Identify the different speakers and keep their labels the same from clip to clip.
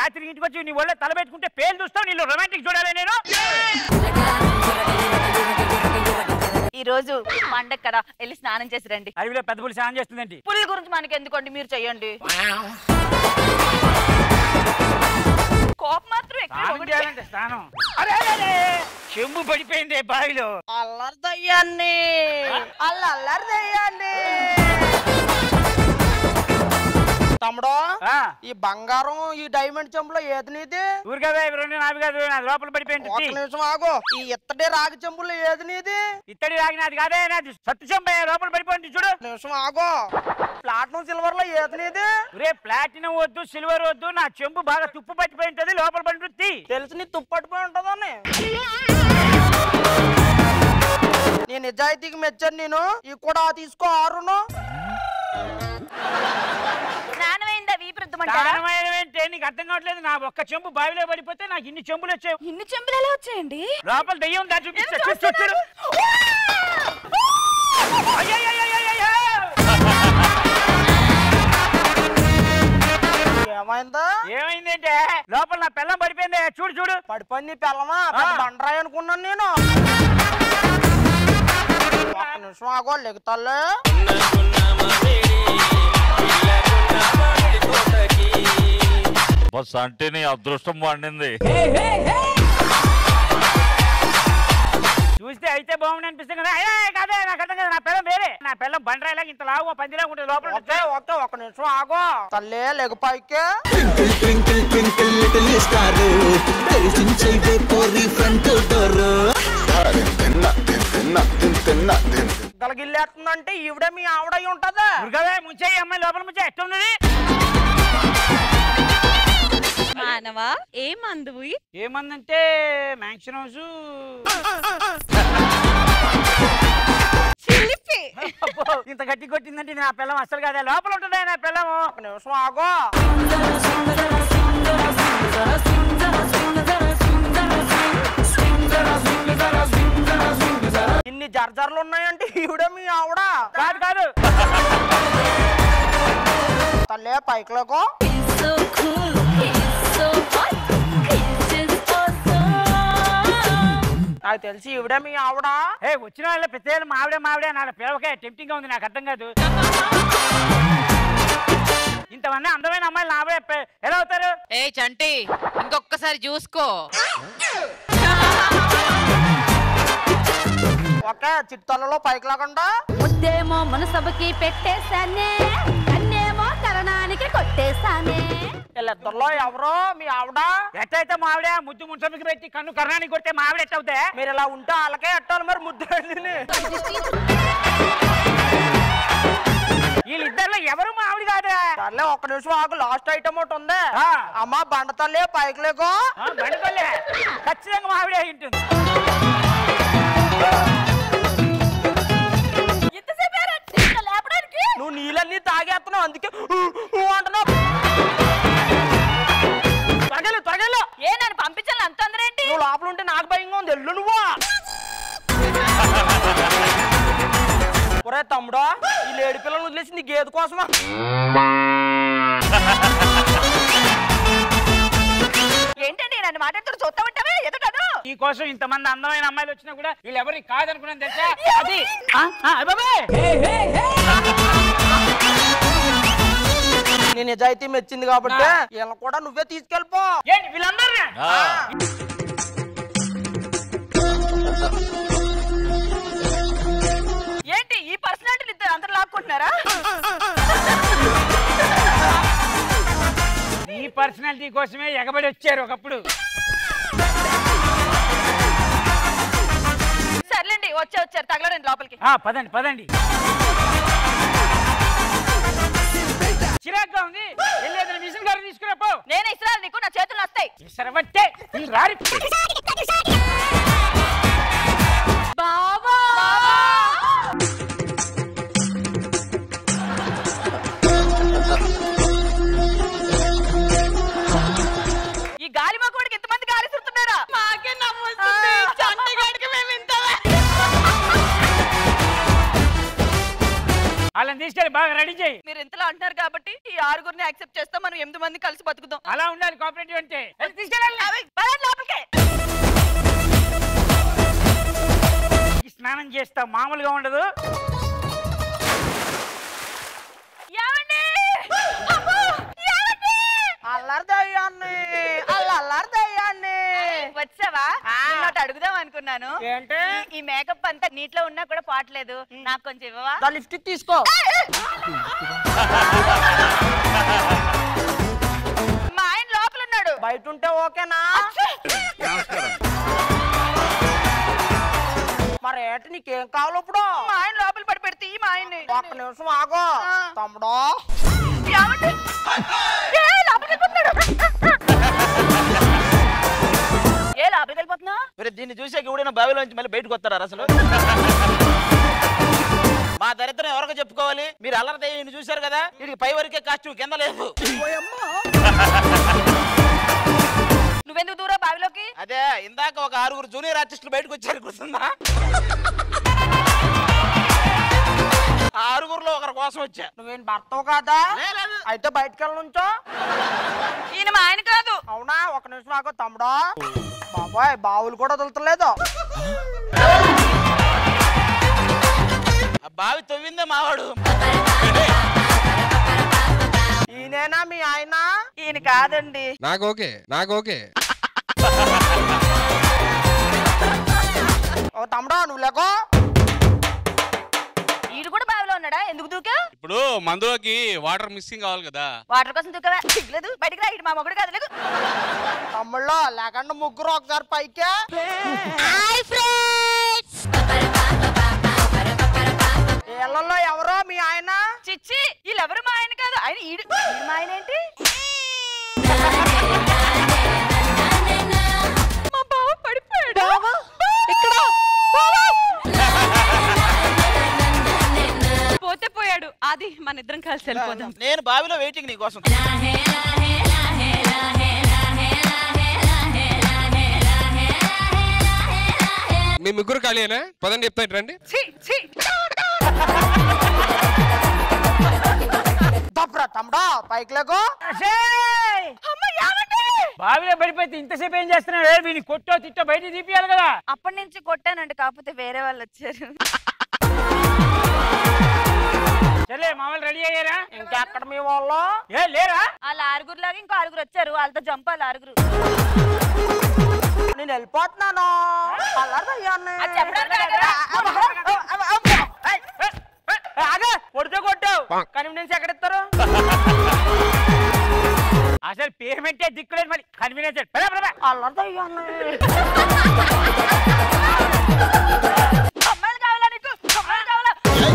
Speaker 1: రాత్రి ఇంటికి వచ్చి నీ ఒళ్ళో తలబెట్టుకుంటే పేరు చూస్తావు, నీళ్ళు రొమాంటిక్ చూడాలి నేను.
Speaker 2: ఈ రోజు పండగ కదా, వెళ్ళి స్నానం చేసి రండి.
Speaker 1: అడవిలో పెద్ద పులి స్నానం చేస్తుందండి.
Speaker 2: పులి గురించి మనకి ఎందుకండి, మీరు చెయ్యండి. కోపం మాత్రం
Speaker 1: చేయాలంటే స్నానం. చెంబు పడిపోయింది బావిలో.
Speaker 2: అల్లర్దయ్యాన్ని అల్లర్దయ్యాన్ని. తమ్ముడు, ఈ బంగారం ఈ డైమండ్ చెంబులో ఏది నీది?
Speaker 1: ఊరికవే రెండు నావి కాదు, నాది లోపల పడిపోయింది.
Speaker 2: ఒక నిమిషం ఆగు. ఈ ఇత్తడి రాగి చెంబులో ఏది నీది?
Speaker 1: ఇత్తడి రాగి నాది కాదే, నాది సత్తు చెంబు లోపల పడిపోయింది చూడు.
Speaker 2: నిమిషం ఆగు. ప్లాటినం సిల్వర్ లో ఏది నీది?
Speaker 1: రే ప్లాటినం వద్దు, సిల్వర్ వద్దు, నా చెంబు బాగా తుప్పు పట్టిపోయి ఉంటది, లోపల పడి
Speaker 2: తెలుసు నీ తుప్పు పట్టిపోయి ఉంటదని. నీ నిజాయితీకి మెచ్చాను నేను. ఈ కూడా తీసుకో 6.
Speaker 1: నీకు అర్థం కావట్లేదు. నా ఒక్క చెంబు బావిలో పడిపోతే నాకు ఇన్ని చెంబులు వచ్చాయి.
Speaker 2: ఇన్ని చెంబులు ఎలా వచ్చాయండి?
Speaker 1: లోపల దెయ్యం దా చూపిస్తా.
Speaker 2: ఏమైందా?
Speaker 1: ఏమైందంటే లోపల నా పిల్లం పడిపోయింది. చూడు చూడు.
Speaker 2: పడిపోయింది పిల్లమా? బండరాయి అనుకున్నాను నేను. ఒక్క నిమిషం ఆగో, లెగుతాలే.
Speaker 3: బస్ అంటే నీ అదృష్టం పండింది.
Speaker 1: చూస్తే అయితే బాగుంది అనిపిస్తుంది కదా. కాదే, నాకు అర్థం కదా. నా పిల్లం వేరే. నా పిల్లం బండరాయిలాగా ఇంత లావు పందిలాగా ఉంటుంది లోపల.
Speaker 2: ఒక్క నిమిషం ఆగో. తల్లే లెగు పైకి. గలగిల్లేస్తుందంటే ఈవిడ మీ ఆవిడై ఉంటదా?
Speaker 1: ముంచే అమ్మాయి లోపల ముంచే ఎట్టున్నది.
Speaker 2: మానవా ఏమందువు?
Speaker 1: ఏమందంటే మ్యాక్షన్ హౌస్. ఇంత గట్టి కొట్టిందంటే నా పిల్లం అసలు కదా, లోపల ఉంటుందా నా పిల్లము.
Speaker 2: ఒక నిమిషం ఆగో. ఇన్ని జర్జర్లు ఉన్నాయంటే ఈవిడ మీ ఆవిడ?
Speaker 1: కాదు కాదు.
Speaker 2: తల్లే పైకిలోకో. నాకు తెలిసి ఈవిడ మీ ఆవిడ.
Speaker 1: వచ్చిన వాళ్ళ పెద్ద మావిడే మావిడే నా పిల్లవకే టెంప్టింగ్ గా ఉంది. నాకు అర్థం కాదు. ఇంతమంది అందమైన అమ్మాయిలు నా ఎలా అవుతారు?
Speaker 4: ఏ చంటి, ఇంకొకసారి చూసుకో.
Speaker 2: ఒకే చిట్టలలో పైకి లాకుండా.
Speaker 5: ముద్దేమో మనసభకి పెట్టేశానే, కన్నేమో కరణానికి కొట్టేశానే.
Speaker 2: వీళ్ళిద్దరిలో ఎవరో మీ ఆవిడ?
Speaker 1: ఎట్టయితే మావిడే. ముద్దు మున్సబికి పెట్టి కన్ను కరణానికి కొడితే మావిడ ఎట్ట అవుతాయి?
Speaker 2: మీరు ఇలా ఉంటే వాళ్ళకే ఎట్టాలి మరి ముద్దు.
Speaker 1: వీళ్ళిద్దరిలో ఎవరు మావిడి కాదా?
Speaker 2: సర్లే ఒక్క నిమిషం ఆగు. లాస్ట్ ఐటమ్ ఒకటి ఉంది. అమ్మ బండ తల్లి పైకి లేకో.
Speaker 1: బండతల్లే ఖచ్చితంగా మావిడే అయి ఉంటుంది.
Speaker 2: నువ్వు నీళ్ళన్నీ తాగేస్తున్నావు, అందుకే అంటున్నావు. త్వరగలు
Speaker 5: ఏ నన్ను పంపించాలి అంత తొందర ఏంటి?
Speaker 2: నువ్వు లోపల ఉంటే నాకు భయంగా ఉంది. ఎల్లు నువ్వు. ఒరే తమ్ముడా, ఈ లేడి పిల్లలు వదిలేసి నీ గేదె కోసమా?
Speaker 5: ఏంటండి నన్ను మాట్లాడుతూ చూస్తా ఉంటావే ఎదుటను?
Speaker 1: ఈ కోసం ఇంతమంది అందమైన అమ్మాయిలు వచ్చినా కూడా వీళ్ళు ఎవరికి కాదనుకున్నాను తెలుసా? అది
Speaker 2: నీ నిజాయితీ మెచ్చింది కాబట్టి వీళ్ళని కూడా నువ్వే తీసుకెళ్ళిపో.
Speaker 1: వీళ్ళందరినీ
Speaker 5: ఏంటి ఈ పర్సనాలిటీ ఇద్దరు అందరు లాక్కుంటున్నారా?
Speaker 1: ఈ పర్సనాలిటీ కోసమే ఎగబడి వచ్చారు ఒకప్పుడు.
Speaker 5: సర్లేండి వచ్చారు తగలరండి లోపలికి.
Speaker 1: పదండి పదండి. చిరాగ్గా ఉంది. వెళ్ళేది మిషన్ గారు తీసుకురాపో.
Speaker 5: నేను ఇస్తున్నాను నీకు, నా చేతులు వస్తాయి.
Speaker 1: ఇసరబట్టే రారి.
Speaker 5: బావా ఈ గాలి మాకోడికి ఎంతమంది గాలి సుడుతున్నారా?
Speaker 4: మాకే నమ్మొస్తుంది. చంటి గడికి మేము ఇంత
Speaker 1: వాళ్ళని తీసుకెళ్ళి బాగా రెడీ చేయి.
Speaker 5: మీరు ఇంతలా అంటున్నారు కాబట్టి ఈ 6గురిని యాక్సెప్ట్ చేస్తాం. మనం 8 మంది కలిసి బతుకుదాం.
Speaker 1: అలా ఉండాలి కోఆపరేటివ్ అంటే. తీసుకెళ్ళాలి
Speaker 5: లోపలికే.
Speaker 1: స్నానం చేస్తా, మామూలుగా ఉండదు.
Speaker 5: వచ్చావా? అడుగుదాం అనుకున్నాను.
Speaker 1: ఏంటి
Speaker 5: ఈ మేకప్ అంతా నీటిలో ఉన్నా కూడా పాటలేదు. నాకు కొంచెం ఇవ్వవా?
Speaker 2: లిఫ్ట్ తీసుకో.
Speaker 5: మా ఆయన లోపల ఉన్నాడు.
Speaker 2: బయట ఉంటే ఓకేనా? మరి ఏంటి నీకేం కావాలి ఇప్పుడు?
Speaker 5: మా ఆయన లోపల పడి పెడితే మా ఆయన్ని.
Speaker 2: ఒక్క నిమిషం ఆగో తమ్ముడు.
Speaker 5: ఏ లోపలికి వెళ్ళిపోతున్నా?
Speaker 2: దీన్ని చూసాక ఎవడైనా బావిలోంచి మళ్ళీ బయటకు వస్తారా అసలు? మా దరిద్రం ఎవరికి చెప్పుకోవాలి? మీరు అల్లరి చూశారు కదా, ఇది పై వరకే కాస్ట్యూమ్, కింద లేదు.
Speaker 5: నువ్వెందుకు దూరా బావిలోకి?
Speaker 2: అదే ఇందాక ఒక 6గురు జూనియర్ ఆర్టిస్టులు బయటకు వచ్చారు, గుర్తుందా? 6గురులో ఒకరి కోసం వచ్చా. నువ్వేం భర్తవు కాదా? అయితే బయటకు వెళ్ళనుంచో.
Speaker 5: ఈయన మా ఆయన కాదు.
Speaker 2: అవునా? ఒక నిమిషం ఆగో తమ్ముడు. బాబాయ్ బావులు కూడా వదులుతలేదు. బావి తవ్విందే మావాడు. ఈయనేనా మీ ఆయన?
Speaker 5: ఈయన కాదండి.
Speaker 6: నాకు ఓకే.
Speaker 2: ఓ తమ్ముడు నువ్వు లేకో.
Speaker 5: ఈడు కూడా బావిలో ఉన్నాడా? ఎందుకు దూకా?
Speaker 7: ఇప్పుడు మందులోకి వాటర్ మిస్సింగ్ కావాలి కదా.
Speaker 5: వాటర్ కోసం దూకవా? సిగ్గులేదు. బయటికి రా. ఇటు మా మొగుడు కాదు.
Speaker 2: తమ్ముళ్ళు లేకుండా ముగ్గురు ఒకసారి పైకే. ఇళ్లలో ఎవరో మీ ఆయన?
Speaker 5: చిచ్చి వీళ్ళెవరు మా ఆయన కాదు. ఆయన ఈడు మా ఆయన ఏంటి? మా బావ పడిపోయాడు. పోతే పోయాడు. అది మన ఇద్దరం కలిసి వెళ్ళిపోదాం.
Speaker 2: నేను బావిలో వెయిటింగ్ నీకోసం.
Speaker 6: మీ ముగ్గురు ఖాళీనా? పదండి చెప్తాను రండి.
Speaker 2: తమ్ముడా పైకి లేకో.
Speaker 1: బావిలో పడిపోతే ఇంతసేపు ఏం చేస్తున్నావు? వీని కొట్టో తిట్టో బయట తీపియాలి కదా.
Speaker 5: అప్పటి నుంచి కొట్టానండి, కాకపోతే వేరే వాళ్ళు వచ్చారు.
Speaker 1: సరే మామూలు రెడీ అయ్యారా?
Speaker 2: ఇంకెక్కడ మీ వాళ్ళు?
Speaker 1: ఏ లేరా?
Speaker 5: వాళ్ళ 6గురు ఇంకో 6గురు వచ్చారు. వాళ్ళతో జంపాలి 6గురు.
Speaker 2: నేను వెళ్ళిపోతున్నాను.
Speaker 1: కొడితే కొట్టావు, కన్వీనియన్స్ ఎక్కడ ఇస్తారు? అసలు పేమెంటే దిక్కులేదు, మళ్ళీ కన్వీనియన్స్
Speaker 5: అమ్మాయిలు కావాలా నీకు? అమ్మాయిలు కావాలా?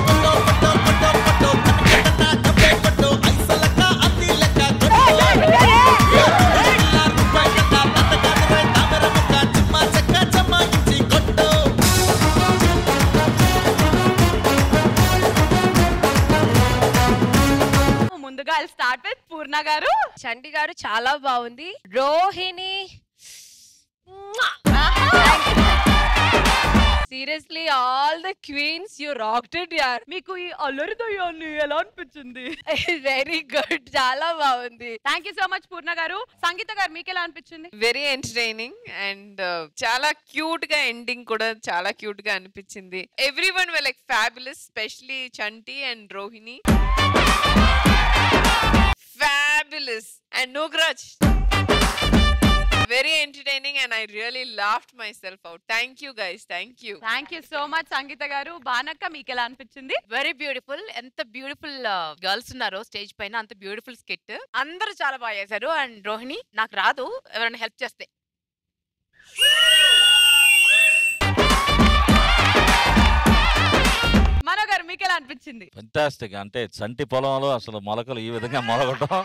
Speaker 5: ముందుగా స్టార్ట్ విత్ పూర్ణ గారు.
Speaker 8: చంటి గారు చాలా బాగుంది. Rohini seriously all the queens you rocked it యార్.
Speaker 5: మీకు ఈ అల్లరి దయ్యాన్ని ఎలా అనిపించింది?
Speaker 8: వెరీ గుడ్, చాలా బాగుంది.
Speaker 5: Thank you so much Purna garu. Sangeeta garu మీకు ఎలా అనిపించింది?
Speaker 4: వెరీ ఎంటర్టైనింగ్ అండ్ చాలా క్యూట్ గా ఎండింగ్ కూడా చాలా క్యూట్ గా అనిపించింది. Everyone were like fabulous, especially Chanti and Rohini. Fabulous and Nugraj, very entertaining and I really laughed myself out. Thank you guys, thank you.
Speaker 5: Thank you so much Sangeeta garu. బానక్క మీకు ఎలా అనిపించింది?
Speaker 8: Very beautiful. ఎంత బ్యూటిఫుల్ గర్ల్స్ ఉన్నారో stage పైన, అంత beautiful skit. అందరూ చాలా బాగా చేశారు. అండ్ రోహిణి నాకు రాదు, ఎవరైనా హెల్ప్ చేస్తే.
Speaker 5: మనో గారు మీకు ఎలా అనిపించింది?
Speaker 3: ఫెంటాస్టిక్. అంటే చంటి పొలంలో అసలు మొలకలు ఈ విధంగా మొలగటం.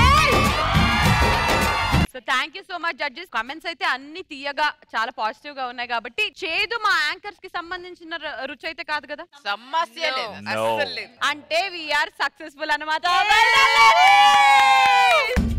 Speaker 5: So thank you so much judges. Comments అయితే అన్ని తీయగా చాలా పాజిటివ్ గా ఉన్నాయి కాబట్టి చేదు మా యాంకర్స్ కి సంబంధించిన రుచి అయితే కాదు కదా.
Speaker 4: సమస్య లేదు, అస్సలు లేదు.
Speaker 5: అంటే వీఆర్ సక్సెస్ఫుల్ అన్నమాట.